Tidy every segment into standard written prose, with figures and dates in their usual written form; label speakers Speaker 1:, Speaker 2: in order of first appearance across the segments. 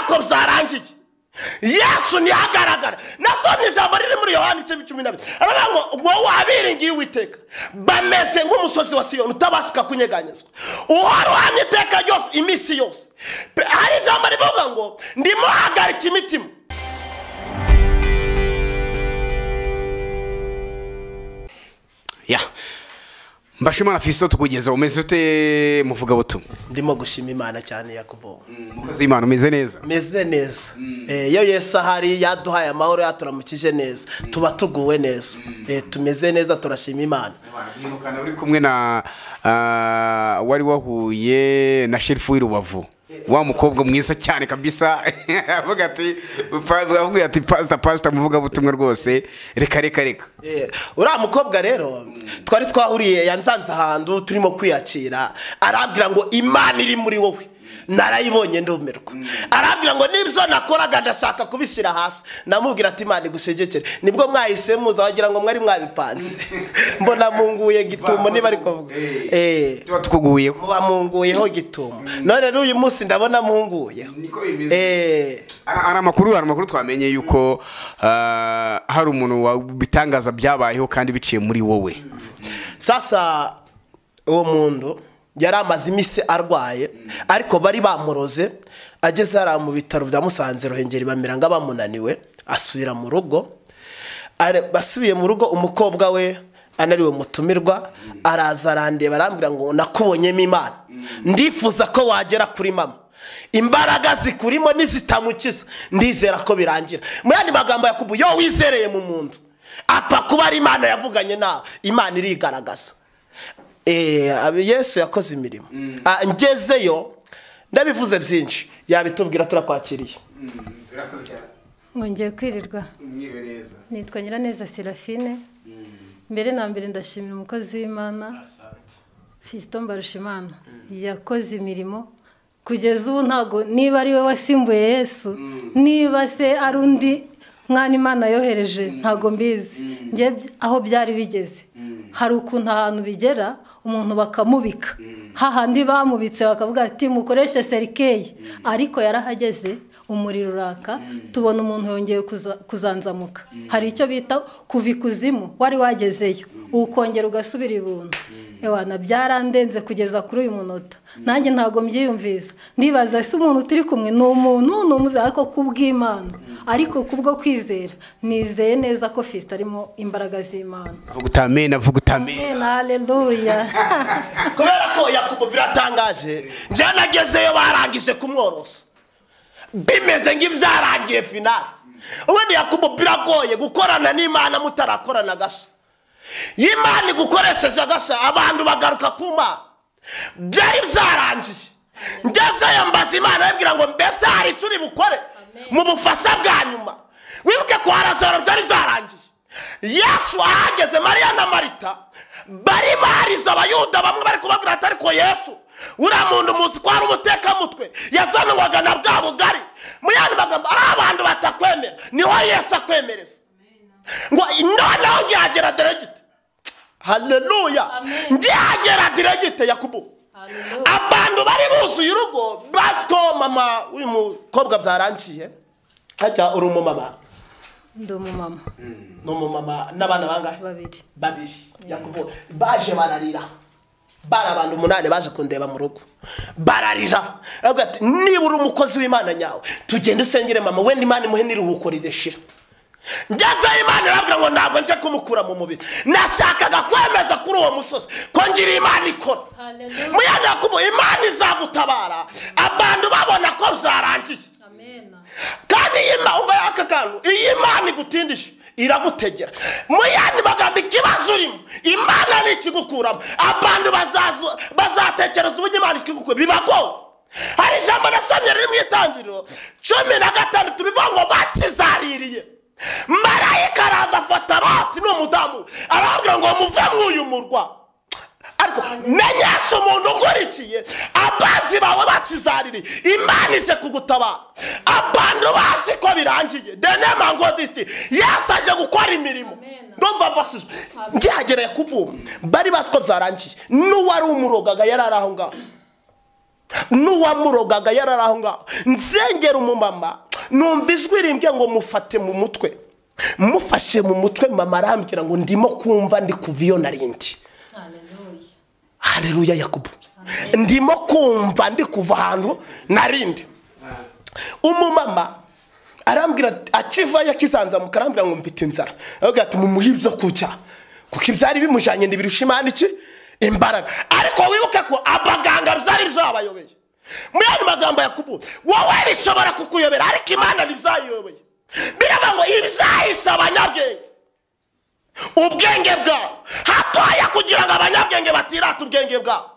Speaker 1: ko byarangiye. Yesu ntihagaragara. Nasomye ijambo riri muri Yohana 12 aravuga ngo wowe wabiringiye Uwiteka bameze nk'umusozi wa Siyoni utabashika kunyeganyezwa, uhora uhamye iteka ryose iminsi yose. Hari ijambo rivuga ngo ndimo hagarika imitima.
Speaker 2: Ya Mbashimana Fisto tukugeza umeze ute muvuga butumwa?
Speaker 1: Ndimo gushima Imana cyane Yakobo.
Speaker 2: Mukozi Imana umeze neza?
Speaker 1: Meze neza. Iyo Yesu ahari yaduhaye amahoro yaturamukije neza. Tuba tuguwe neza. Tumeze neza turashima Imana.
Speaker 2: Hirukana uri kumwe na wari wahuye na Sherifu w'Irubavu. Wa mukobwa mwiza cyane kabisa. Avuga ati pastor muvuga butumwa rwose reka.
Speaker 1: Uriya mukobwa rero twari twahuriye yanzanze ahantu turimo kwiyakira, arabwira ngo Imana iri muri wowe. Narayibonye ndumirwa. Arabwira ngo nibyo nakoraga ndashaka kubishyira hasi. Namubwira ati Imana igusegekere. Nibwo mwahise muza wagira ngo mwari mwabipanze. Mbona munguye gitumo niba ari kuvuga.
Speaker 2: Tuba tukuguyeho.
Speaker 1: Muba munguyeho gitumo. None rero uyu munsi ndabona munguyeho.
Speaker 2: Niko bimeze. Ara makuru twamenye yuko hari umuntu wabitangaza byabayeho kandi biciye muri wowe.
Speaker 1: Sasa uwo muntu yari amaze iminsi arwaye ariko bari bamuroze, ageze hari mu bitaro bya Musanze Ruhengeri bamiranga bamunaniwe, asubira mu rugo. Basubiye mu rugo umukobwa we anariwe mutumirwa araza arandeba arambwira ngo nakubonyemo Imana, ndifuza ko wagera kuri mama, imbaraga zikurimo nizitamukiza ndizera ko birangira. Muyandi magambo Yakobo, yo wizereye mu muntu apfa kuba ari Imana yavuganye nawe, Imana irigaragaza. Yesu yakoze imirimo. Ngezeyo ndabivuze byinshi yabitubwira turakwakiriye.
Speaker 3: Ngongeye kwirirwa. Nitwa Nyiraneza Serafine. Mbere na mbere ndashimira umukozi w'Imana Fisto Mbarushimana yakoze imirimo kugeza ubu. Ntago niba ari we wasimbuye Yesu, niba se ari undi mwana Imana yohereje ntago mbizi. Nge aho byari bigeze hari ukuntu ahantu bigera umuntu bakamubika, hahandi bamubitse bakavuga ati mukoreshe serikeyi, ariko yarahageze umuriro uraka tubona umuntu yongeye kuzanzamuka. Hari icyo bita kuva ikuzimu, wari wagezeyo ukongera ugasubira ibuntu. Ewana byarandenze kugeza kuri uyu munota. Nanjye ntago mbyiyumvisa, ndibaza se umuntu turi kumwe ni umuntu n'umuza ko kubw'Imana, ariko kubwo kwizera nizeye neza ko Fisto arimo imbaraga z'Imana.
Speaker 2: Vuga utamena.
Speaker 3: Haleluya.
Speaker 1: Kubera ko Yakobo biratangaje, nje nagezeyo barangije kumworosa bimeze ng'ibyarangiye finale. Ubundi Yakobo biragoye gukorana n'Imana mutarakorana gasha. Imana gukoresheje agasha abantu bagaruka kuma byari byarangiye. Ngezeyo mbaza Imana yabwira ngo mbese hari turi bukore mu bufasha bwa nyuma. Wibuke ko Lazaro byari byarangiye. Yesu ahageze, Mariya na Marita bari bariza Abayuda bamwe bari kubabwira ati ariko Yesu uriya muntu muzi ko ari umutekamutwe yazanwaga na bwa bugari. Muyandi magambo ari abantu batakwemera niho Yesu akwemereza ngo noneho ngihagera diregite. Haleluya. Ngihagera diregite Yakobo. Abantu bari buzuye urugo basko mama uyu mukobwa byarangiye. Ajya uri umumama?
Speaker 3: Ndo mumama.
Speaker 1: No mumama n'abana bangahe? Babiri. Yakobo baje bararira. Bara abantu 8 baje kundeba mu rugo. Bararira. Avuga ati nibura umukozi w'Imana nyawe tugende usengere mama we n'Imana imuhe niruhuko rideshira. Ngeze Imana irabwira ngo ntabwo nje kumukura mu mubiri, nashakaga kwemeza kuri uwo musozi ko ngira Imana ikora. Muyandi Yakobo Imana izagutabara abantu babona ko byarangiye. Kandi umva yakakantu Imana igutindije iragutegera. Muyandi magambo ikibazo urimo Imana nikigukuramo abantu bazatekereza uburyo Imana ikigukura bibago. Hari ijambo nasomye riri mu Itangiriro 15 turivuga ngo bakizaririye. Marayika araza afata Loti n'umudamu arabwira ngo muve mw'uyu murwa. Ariko menyesha umuntu ukurikiye abanzi bawe bakizariri Imana ije kugutabara. Abantu basi ko birangiye denema ngo disi yasaje gukora imirimo. Ndumva vasizwe ngihagereye kubuma bari basi ko byarangiye n'uwari umurogaga yararaho ngaho. n'uwamurogaga yarari aho ngaho. Nzengera umumama numva ijwi rimbye ngo mufate mu mutwe. Mufashe mu mutwe mama arambwira ngo ndimo kumva ndi kuva iyo narindi. Haleluya Yakobo. Ndimo kumva ndi kuva ahantu narindi. Umumama arambwira akiva yakisanza mukarambira ngo mfite inzara. Avuga ati mumuhibyo kucya. Kuko ibyari bimujanye ndibirusha Imana iki imbaraga. Ariko wibuke ko abaganga byari byabayobeye. Muyandi magambo Yakobo, wowe bishobora kukuyobera ariko Imana bizayobeye. Biraba ngo ibizahisa abanyabwenge. Ubwenge bwabo hatoya kugira ngo abanyabwenge batirata ubwenge bwabo.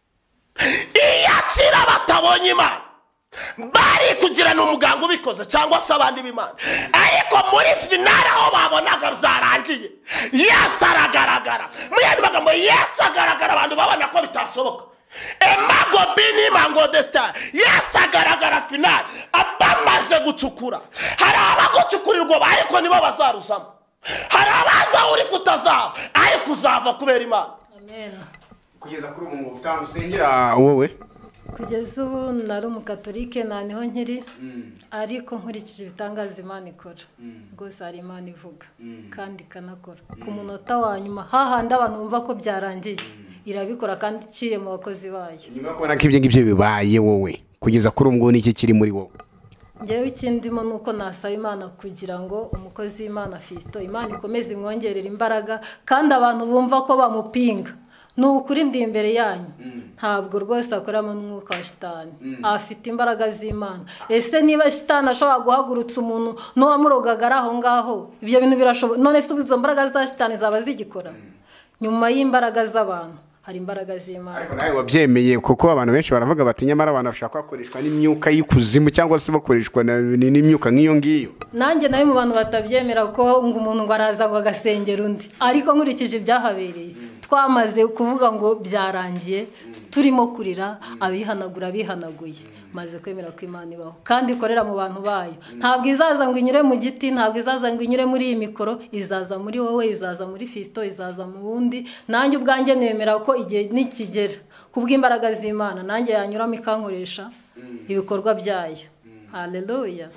Speaker 1: Iyakira batabonye Imana bari kugira n'umuganga ubikoze cyangwa se abandi b'Imana. Ariko muri finale aho babonaga byarangiye Yesu aragaragara. Muyandi magambo Yesu agaragara abantu babona ko bitashoboka. Emago bini mango desta Yesu agaragara finale abamaze gucukura. Hari abagucukurirwa ariko nibo bazarusamo. Hari abaza uri kutazaba ariko uzava kubera Imana.
Speaker 3: Amen.
Speaker 2: Kugeza kuri umuntu ufite usengera wowe?
Speaker 3: Kugeza ubu nari umukatolike nta niho nkiri, ariko nkurikije ibitangaza Imana ikora. Rwose hari Imana ivuga kandi ikanakora. Ku munota wa nyuma hahandi abantu bumva ko byarangiye irabikora kandi iciye mu bakozi bayo.
Speaker 2: Nyuma kubona ko ibyo ngibyo bibaye wowe kugeza kuri ubu n'iki kiri muri wowe?
Speaker 3: Ngewe ikindimo nuko nasaba Imana kugira ngo umukozi w'Imana Fisto Imana ikomeze imwongerera imbaraga kandi abantu bumva ko bamupinga. Nukuri ndi imbere yanyu ntabwo rwose akoramo n'umwuka wa shitani. Afite imbaraga z'Imana. Ese niba shitani ashobora guhagurutsa umuntu n'uwamurogaga aho ngaho ibyo bintu birashoboka. None se izo mbaraga za shitani zaba zigikora? Nyuma y'imbaraga z'abantu hari imbaraga z'Imana.
Speaker 2: Ariko nawe wabyemeye kuko abantu benshi baravuga bati nyamara abantu bashaka kwakoreshwa n'imyuka y'ikuzimu cyangwa se bakoreshwa n'imyuka nk'iyo ngiyo.
Speaker 3: Nanjye nawe mu bantu batabyemera ko ngo umuntu ngo araza ngo agasengera undi. Ariko nkurikije ibyahabereye twamaze kuvuga ngo byarangiye turimo kurira abihanagura bihanaguye maze kwemera ko Imana ibaho kandi ikorera mu bantu bayo. Ntabwo izaza ngo inyure mu giti, ntabwo izaza ngo inyure muri iyi mikoro, izaza muri wowe, izaza muri Fisto, izaza mu wundi. Nanjye ubwanjye nemera ko igihe nikigera kubw'imbaraga z'Imana nanjye yanyuramo ikankoresha ibikorwa byayo. Haleluya.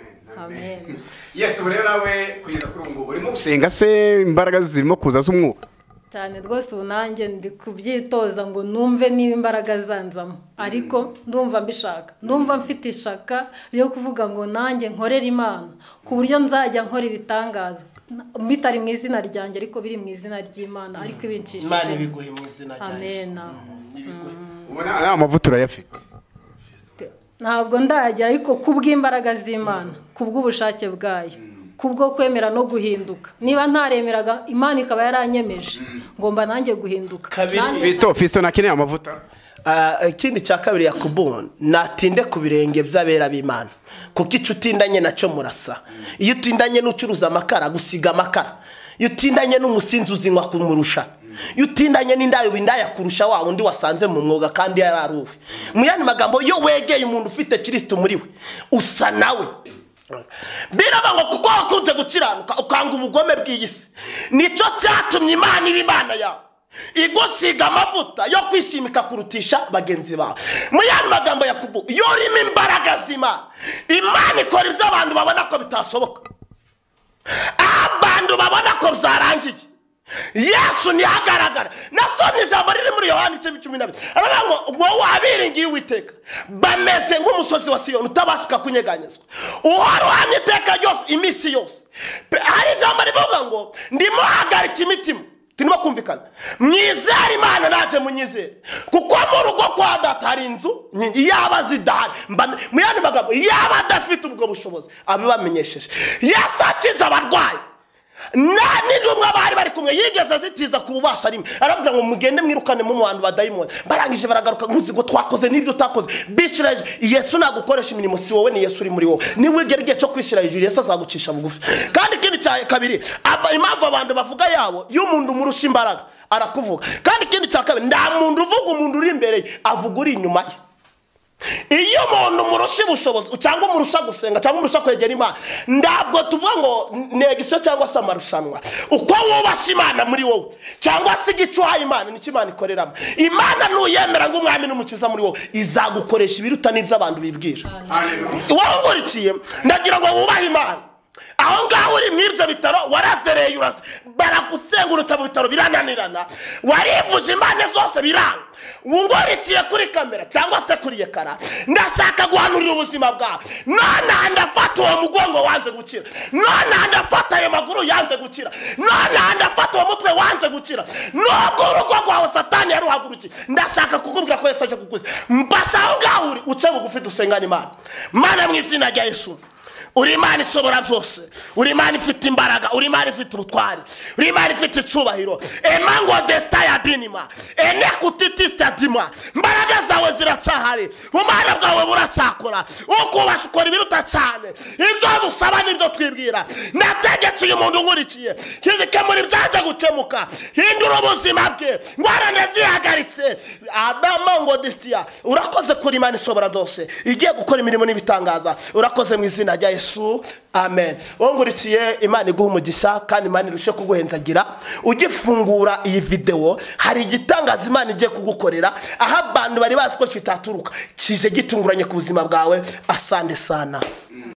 Speaker 3: Amen.
Speaker 2: Yesu rero nawe kugeza kuri ubu urimo gusenga se imbaraga zirimo kuza z'umwuka?
Speaker 3: Cyane rwose ubu nanjye ndi kubyitoza ngo numve niba imbaraga zanzamo, ariko ndumva mbishaka, ndumva mfite ishaka ryo kuvuga ngo nanjye nkorera Imana ku buryo nzajya nkora ibitangaza bitari mu izina ryanjye ariko biri mu izina ry'Imana ariko ibincishije.
Speaker 1: Imana ibiguhe mu izina ryayo.
Speaker 3: Amen.
Speaker 2: Ubona amavuta urayafite?
Speaker 3: Ntabwo ndajya ariko kubw'imbaraga z'Imana, kubw'ubushake bwayo, kubwo kwemera no guhinduka. Niba ntaremeraga Imana ikaba yaranyemeje ngomba nanjye guhinduka.
Speaker 2: Fisto nakeneye amavuta.
Speaker 1: Ikindi cya kabiri Yakobo, natinde ku birenge by'abera b'Imana kuko icyo utindanye nacyo murasa. Iyo utindanye n'ucuruza amakara gusiga amakara, iyo utindanye n'umusinzi uzinywa kumurusha, iyo utindanye n'indayo bindaya kurusha wa undi wasanze mu mwuga kandi yararuwe. Mu yandi magambo, iyo wegeye umuntu ufite Kristo muri we usa nawe. Biraba ngo kuko wakunze gukiranuka ukanga ubugome bw'iyisi, nicyo cyatumye Imana iba Imana yawe igusiga amavuta yo kwishimika kurutisha bagenzi bawe. Mu yandi magambo Yakobo, iyo urimo imbaraga z'Imana, Imana ikora ibyo abantu babona ko bitashoboka, abantu babona ko byarangiye. Yesu nihagaragara. Nasomye ijambo riri muri Yohana 12. Aravuga ngo wowe abiringiye Uwiteka bameze nk'umusozi wa Siyoni utabashika kunyeganyezwa, uhora uhamye iteka ryose iminsi yose. Hari ijambo rivuga ngo ndimo hagarika imitima. Turimo kumvikana, mwizere Imana naje munyizere kuko mu rugo kwa Data hari inzu yaba zidahari. Mu yandi magambo, yaba adafite ubwo bushobozi abibamenyesheje. Yesu akiza abarwayi. N'intumwa bari kumwe yigeze zitiza ku bubasha rimwe, aravuga ngo mugende mwirukane mu bantu badayimoni. Barangije baragaruka ngo twakoze n'ibyo utakoze bishira. Yesu nagukoresha imirimo si wowe, ni Yesu uri muri wowe. Ni wigere cyo kwishira hejuru, Yesu azagucisha bugufi. Kandi ikindi cya kabiri, impamvu abantu bavuga yabo iyo umuntu murusha imbaraga arakuvuga. Kandi ikindi cya kabiri, nda muntu uvuga umuntu uri imbere avuga uri inyuma ye. iyo umuntu murusha ubushobozi cyangwa umurusha gusenga cyangwa umurusha kwegera Imana, ntabwo tuvuga ngo negisiyo cyangwa se amarushanwa. Uko wubasha Imana muri wowe cyangwa se igice uhaye Imana nicyo Imana ikoreramo. Imana nuyemera ngo umwami n'umukiza muri wowe, izagukoresha ibiruta n'ibyo abantu bibwira. Wowe ngurikiye ndagira ngo wubahe Imana. Aho ngaho uri mw'ibyo bitaro warazereye baragusengurutsa mu bitaro birananirana, warivuje Imana zose biranga, wungurikiye kuri kamera cyangwa se kuri ekara, ndashaka guhanurira ubuzima bwawe. None ndafata uwo mugongo wanze gukira, none ndafata ayo maguru yanze gukira, none ndafata uwo mutwe wanze gukira, nubwo urugo rwawe Satani yaruhagurukiye, ndashaka kukubwira ko Yesu aje kugukiza. Mbasha aho ngaho uri uce bugufi dusengane Imana. Mana mu izina rya Yesu, uri Imana ishobora byose, uri Imana ifite imbaraga, uri Imana ifite ubutwari, uri Imana ifite icyubahiro. Emango desta ya binima enekutitista dima, mbaraga zawe ziracyahari, ubumana bwawe buracyakora, ukubasha ukora ibiruta cyane ibyo dusaba n'ibyo twibwira. Nategetse uyu muntu ungurikiye kizike muri byaje gukemuka, hindura ubuzima bwe, ngwarane zihagaritse. Adamango destia, urakoze kuri Imana ishobora byose igiye gukora imirimo n'ibitangaza. Urakoze mu izina rya Yesu, amen. Wongurikiye, Imana iguha umugisha kandi Imana irushe kuguhenzagira. Ugifungura iyi video hari igitangaza Imana igiye kugukorera, aho abantu bari bazi ko kitaturuka kije gitunguranye ku buzima bwawe. Asante sana.